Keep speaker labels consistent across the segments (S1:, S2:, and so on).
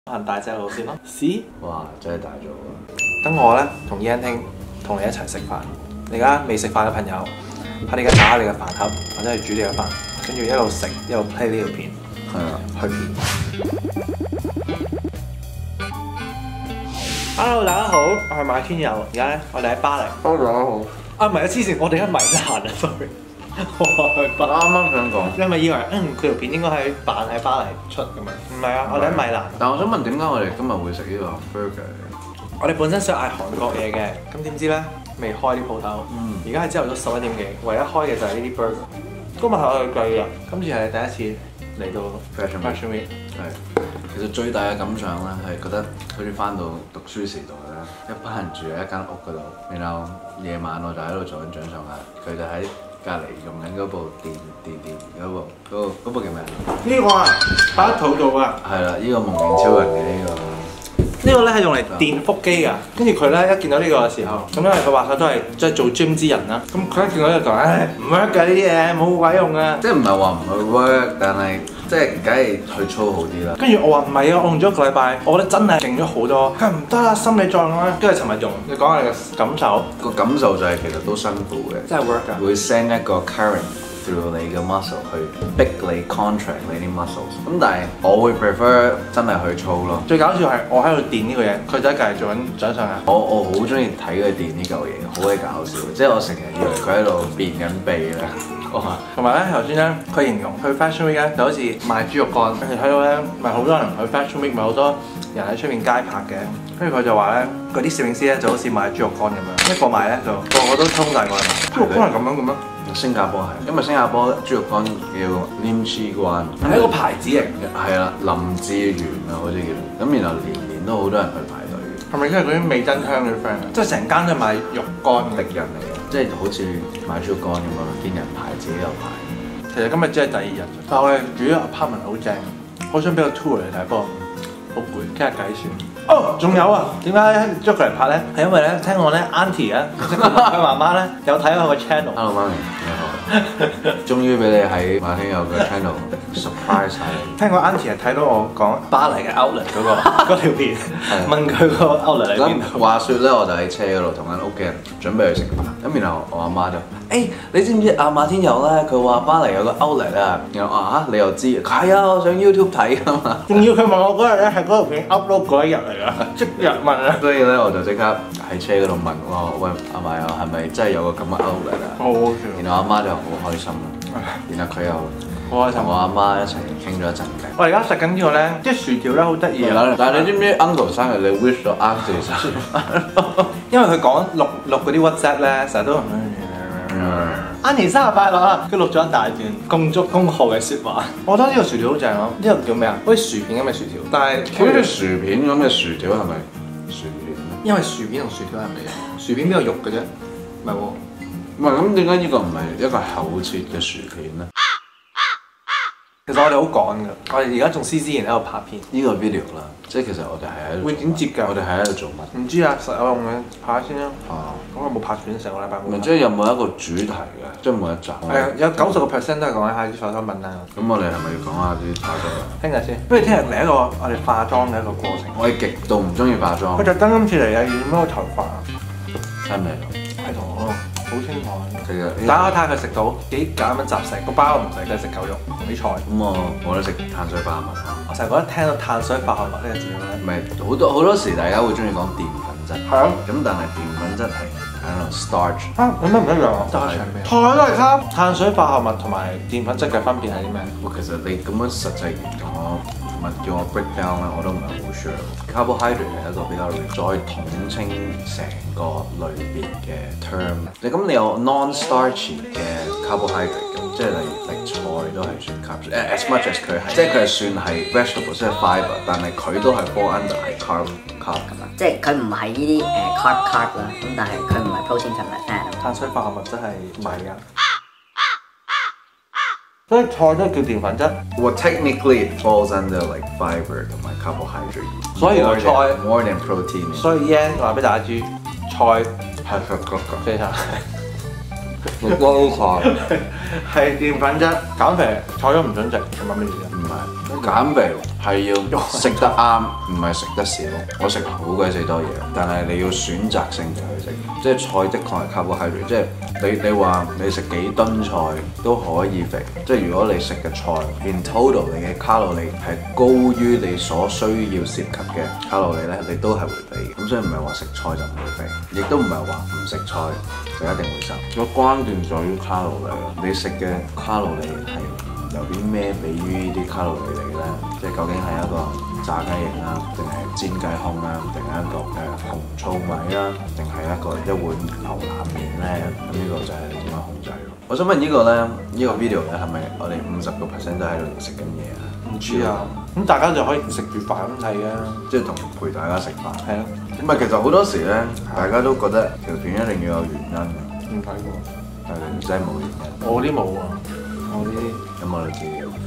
S1: 行大隻佬先咯。試？
S2: 哇，真係大咗啊！
S1: 等我咧同 Yan 兄同你一齊食飯。你而家未食飯嘅朋友，喺你而家打開你嘅飯盒，或者係煮你嘅飯，跟住一路食一路 play 呢條片。
S2: 係啊，
S1: 去片。Hello， 大家好，我係馬天佑。而家咧，我哋喺巴黎。
S2: 大家好。
S1: 啊，唔係啊，黐線，我哋喺米蘭啊 ，sorry。我去巴黎。
S2: 啱啱想講，
S1: 你係咪以為佢條片應該係扮喺巴黎出咁樣？唔係啊，我哋喺米蘭。
S2: 但係我想問點解我哋今日會食呢個 burger 嘅？
S1: 我哋本身想嗌韓國嘢嘅，咁點知咧未開啲鋪頭。而家係朝頭早11點幾，唯一開嘅就係呢啲 burger。今日係我哋計嘅，今次係第一次嚟到 Fashion Week。
S2: 係，其實最大嘅感想咧係覺得好似翻到讀書時代咧，一班人住喺一間屋嗰度，然後夜晚我就喺度做緊掌上壓，佢就喺隔離用緊嗰部電嗰部叫咩啊？
S1: 呢個啊，擺喺肚度啊。
S2: 係啦，呢個蒙面超人嘅呢個。
S1: 呢個咧係用嚟電腹肌㗎，跟住佢咧一見到呢個嘅時候，咁因為佢話佢都係即係做 gym 之人啦，咁佢一見到呢個就唉唔 work 㗎呢啲嘢，冇鬼用㗎。
S2: 即係唔係話唔去 work，但係即係梗係去操好啲啦。
S1: 跟住我話唔係啊，我用咗一個禮拜，我覺得真係勁咗好多。佢話唔得啦，心理作用啦。跟住尋日用，你講下你嘅感受。
S2: 個感受就係其實都辛苦嘅，
S1: 真係 work 㗎。
S2: 會 send 一個 current through 你嘅 muscle 去逼你 contract 你啲 muscles。咁但係我會 prefer 真係去操咯。
S1: 最搞笑係我喺度電呢個嘢，佢就一嚿做緊掌上壓。
S2: 我好中意睇佢電呢嚿嘢，好鬼搞笑。即係我成日以為佢喺度變緊臂咧。
S1: 同埋咧頭先咧，佢形容去 Fashion Week 咧就好似賣豬肉乾。跟住睇到咧，咪好多人去 Fashion Week，咪好多人喺出面街拍嘅。跟住佢就話咧，嗰啲攝影師咧就好似賣豬肉乾咁樣，一個賣咧就個個都衝曬過嚟買。豬肉乾係咁樣嘅咩？
S2: 新加坡係，因為新加坡豬肉乾叫 Lim Chi Guan，
S1: 係一個牌子嚟嘅。
S2: 係啦，林志源啊，好似叫。咁然後年年都好多人去排隊嘅。
S1: 係咪因為嗰啲味珍香嘅 friend 啊？即係成間都係賣肉乾
S2: 敵人嚟嘅，即係好似買豬肉乾咁樣，見人排自己又排。
S1: 其實今日只係第2日，但係我哋住咗 apartment 好正，好想俾個 tour 嚟睇，不過好攰，傾下偈算。哦，仲有啊，點解捉佢嚟拍咧？係因為咧，聽講咧 Auntie 啊，即係佢媽媽咧，有睇我個 channel。
S2: Hello 媽咪，你好，終於俾你喺馬天佑嘅 channel surprise 晒你。
S1: 聽講 Auntie 係睇到我講巴黎嘅 outlet 嗰條片，問佢個 outlet 喺邊度。
S2: 話説咧，我就喺車嗰度同緊屋企人準備去食飯，咁然後我阿媽就你知唔知阿馬天佑咧？佢話巴黎有個 outlet 啊，然後啊你又知？係啊，我上 YouTube 睇㗎嘛。
S1: 仲要佢問我嗰日咧係嗰條片 upload 嗰一日嚟㗎，即日問啊。
S2: 所以咧我就即刻喺車嗰度問我，喂阿媽啊，係咪真係有個咁嘅 outlet 啊？
S1: 好好笑。
S2: 然後阿媽就好開心啦，然後佢又
S1: 好開心。
S2: 同我阿媽一齊傾咗一陣偈。
S1: 我而家食緊呢個咧，啲薯條咧好得意啊！
S2: 但係你知唔知 Uncle 生日你 wish 咗 Auntie 生日？
S1: 因為佢講錄嗰啲 WhatsApp 咧，成日都Auntie 生日快樂啊！佢錄咗一大段恭祝恭賀嘅説話。我覺得呢個薯條好正咯，呢個叫咩啊？好似薯片咁嘅薯條，但係
S2: 好似薯片咁嘅薯條係咪薯片咧？
S1: 因為薯片同薯條係唔一樣，薯片邊有肉嘅啫，唔係喎。
S2: 唔係咁點解呢個唔係一個厚切嘅薯片咧？
S1: 其實我哋好趕㗎，我哋而家仲施之然喺度拍片。
S2: 呢個 video 啦，即係其實我哋係喺度
S1: 會剪接㗎。
S2: 我哋係喺度做乜？
S1: 唔知啊，實有用嘅，拍下先啦。咁我冇拍片成個禮拜冇。
S2: 即係有冇一個主題嘅？即係每一集。
S1: 係啊，有90%都係講緊下啲化妝品啊。
S2: 咁我哋係咪要講下啲化妝品？
S1: 聽日先，不如聽日嚟一個我哋化妝嘅一個過程。
S2: 我係極度唔中意化妝。
S1: 佢特登今次嚟啊，要點樣個頭髮啊？
S2: 真係
S1: 係同我好清楚。
S2: 其實
S1: 打開睇下佢食到幾咁樣雜食，個包唔使，佢食狗肉同啲菜。
S2: 咁我都食碳水化合物。
S1: 我成日覺得聽到碳水化合物呢個字咧，
S2: 唔係好多時大家會中意講澱粉質。
S1: 係啊。咁
S2: 但係澱粉質係starch。
S1: 有咩唔一樣啊？菜係咩？菜都係卡。碳水化合物同埋澱粉質嘅分別係啲咩？
S2: 其實你咁樣實際同我叫我 break down 咧，我都唔係好 sure。Carbohydrate 係一個比較再統稱成個類別嘅 term。咁你有 non-starchy 嘅 carbohydrate， 咁即係例如菜都係算 carb，as much as 佢係，即係佢係算係 vegetable， 即係 fibre， 但係佢都係 fall under 係 carb 㗎嘛。
S3: 即係佢唔係呢啲carb 啦，咁但係佢唔係 protein，佢唔係 fat。
S1: 碳水化合物真係米啊！所以菜都叫澱粉質。
S2: Well, technically it falls under like fiber 同埋 carbohydrate。所以菜 more than protein。
S1: 所以 Yan 話俾大家知，菜
S2: 係
S1: 非常
S2: 高菜
S1: 係澱粉質，減肥菜都唔準食，係咪咩意思啊？
S2: 唔係。 減肥係要食得啱，唔係食得少。我食好鬼死多嘢，但係你要選擇性地去食。即係菜的確係 carbohydrate，即係你話你食幾噸菜都可以肥。即係如果你食嘅菜 in total 你嘅卡路里係高於你所需要涉及嘅卡路里咧，你都係會肥嘅。咁所以唔係話食菜就唔會肥，亦都唔係話唔食菜就一定會瘦。個關鍵在於卡路里，你食嘅卡路里係由啲咩俾於呢啲卡路里嚟咧？即係究竟係一個炸雞翼啦，定係煎雞胸啦，定係一個紅糙米啦，定係一碗牛腩麵咧？咁呢個就係你點樣控制咯。我想問呢個咧，呢個 video 咧係咪我哋50% 都喺度食緊嘢啊？
S1: 唔知啊，咁大家就可以食住飯咁睇啊，
S2: 即係同陪大家食飯。
S1: 係啊，
S2: 咁啊，其實好多時咧，大家都覺得條片一定要有原因嘅。
S1: 唔睇過，
S2: 但係真係冇原因。
S1: 我啲冇啊，我啲
S2: 咁我哋知。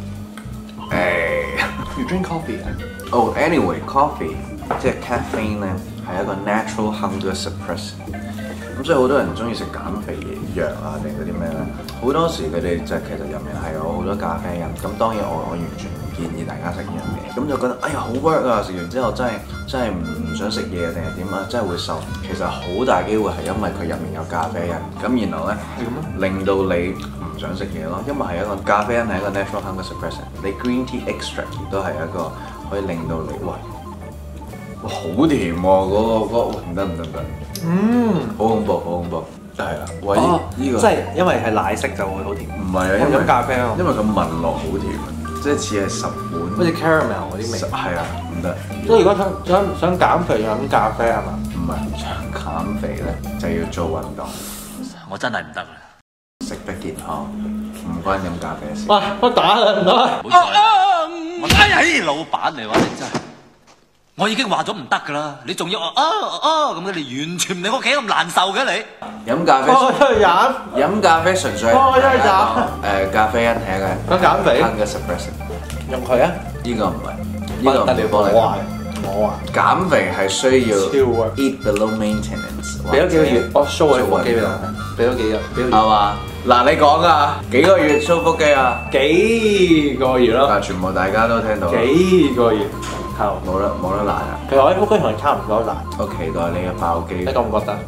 S1: You drink coffee 啊
S2: Oh, anyway, coffee 即係 caffeine 咧，係一個 natural hunger suppressant。咁所以好多人中意食減肥藥啊，定嗰啲咩咧？好多時佢哋就其實入面係有好多咖啡因。咁當然我完全唔建議大家食呢樣嘢。咁就覺得哎呀好 work 啊！食完之後真係唔想食嘢定係點啊？真係會瘦。其實好大機會係因為佢入面有咖啡因。咁然後咧令到你唔想食嘢咯，因為係一個咖啡因係一個 natural hunger suppressant。你 green tea extract 亦都係一個可以令到你哇好甜喎！唔得，好恐怖，好恐怖，係啦，喂呢個
S1: 即係因為係奶色就會好甜，
S2: 唔係啊，
S1: 飲咖啡啊，
S2: 因為佢聞落好甜，即係似係10碗，
S1: 好似 caramel 嗰啲味，
S2: 係啊，唔得。
S1: 所以如果想減肥就飲咖啡係嘛？
S2: 唔係想減肥咧，就要做運動，
S4: 我真係唔得啦！
S2: 食得健康，唔關飲咖啡事。
S1: 喂，我打啦，唔該。
S4: 唔好再啦！老闆嚟話你真係，我已經話咗唔得㗎啦，你仲要咁嘅，你完全唔理我幾咁難受嘅你。
S2: 飲咖啡，飲咖啡純粹咖啡因係一個
S1: 想減肥
S2: hunger suppressant。
S1: 用佢啊？
S2: 呢個唔係，呢個唔係幫你
S1: 我啊，
S2: 減肥係需要
S1: 超啊
S2: eat below maintenance。
S1: 俾咗幾個月，我 show 你腹肌俾你，俾咗幾日，
S2: 係嘛？嗱，你講啊，幾個月 show 腹肌啊？
S1: 幾個月咯，
S2: 嗱，全部大家都聽到。
S1: 幾個月後
S2: 冇得賴啊！
S1: 其實我啲腹肌同你差唔多大，
S2: 我期待你嘅爆肌。
S1: 你覺唔覺得？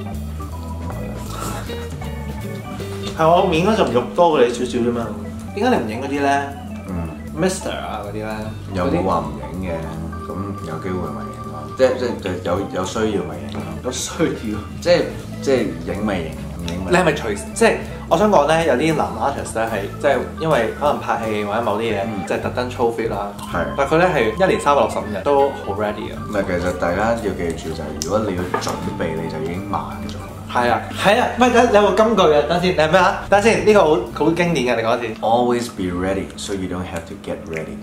S1: 係我面嗰陣肉多過你少少啫嘛，點解你唔影嗰啲咧？Mr 啊嗰啲咧，
S2: 有冇話唔影嘅？咁有機會咪影咯，即係有需要咪影咯。
S1: 有需要，
S2: 即係影咪影，唔影咪。
S1: 你係咪隨即係我想講咧？有啲男 artist 咧係即係因為可能拍戲或者某啲嘢，即係特登操 fit 啦。
S2: 係，
S1: 但佢咧係1年365日都好 ready 啊。
S2: 唔係，其實大家要記住就係，如果你要準備，你就已經慢咗。
S1: 係啊，喂，等你有個金句啊，等先，你係咩啊？等先，呢個好經典嘅，你講一次。
S2: Always be ready, so you don't have to get ready.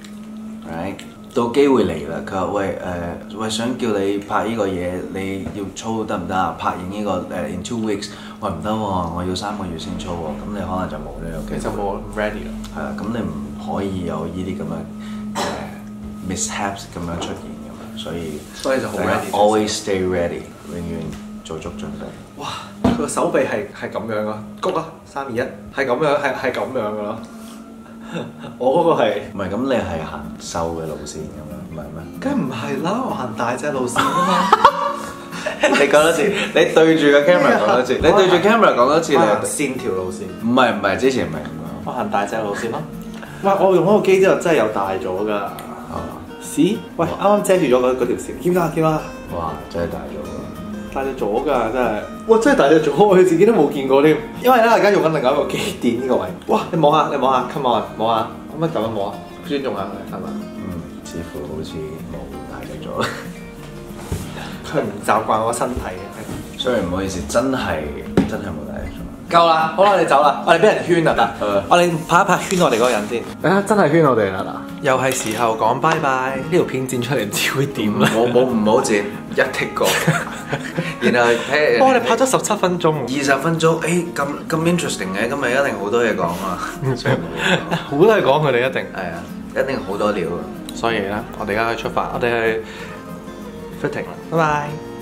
S2: Right? 到機會嚟啦，佢話喂想叫你拍呢個嘢，你要操得唔得啊？拍影呢個in 2 weeks，喂唔得喎，我要3個月先操喎，咁你可能就冇呢個機會。
S1: 就冇 ready 啦。
S2: 係啦，咁你唔可以有呢啲咁嘅mishaps 咁樣出現㗎嘛，所以
S1: 就好 ready。
S2: Always stay ready，永遠做足準備。
S1: 哇！佢個手臂係咁樣啊，谷啊，3、2、1，係咁樣，係咁樣噶咯。我嗰個係
S2: 唔係咁？你係行瘦嘅路線咁樣，唔係咩？
S1: 梗唔係啦，我行大隻路線啊嘛。
S2: 你講多次，你對住個 camera 講多次，你對住 camera 講多次，你係
S1: 線條路線。
S2: 唔係，之前唔係咁樣。
S1: 我行大隻路線咯。哇！我用嗰個機之後真係有大咗㗎。屎！喂，啱啱遮住咗嗰條線，見啦。
S2: 哇！真係大咗喎。
S1: 大隻咗㗎，真係，哇！真係大隻咗，佢自己都冇見過添。因為咧，而家用緊另外一個機墊呢個位。哇！你摸下，come on，摸下，可唔可以咁樣摸啊？尊重下佢係嘛？
S2: 似乎好似冇大隻咗。
S1: 佢唔習慣我身體嘅。
S2: 雖然唔好意思，真係冇大隻咗。
S1: 夠啦，好啦，你走啦，我哋俾人圈啦，得。我哋拍一拍圈我哋嗰個人先。真係圈我哋啦嗱。又係時候講拜拜。呢條片剪出嚟唔知會點啦。
S2: 唔好剪，一剔過。然後睇。
S1: 我哋拍咗17分鐘。
S2: 20分鐘，咁 interesting 嘅，今日一定好多嘢講啊。所以
S1: 好多嘢講，佢哋一定。
S2: 係啊，一定好多料。
S1: 所以咧，我哋而家去出發，我哋去 fitting 啦，拜拜。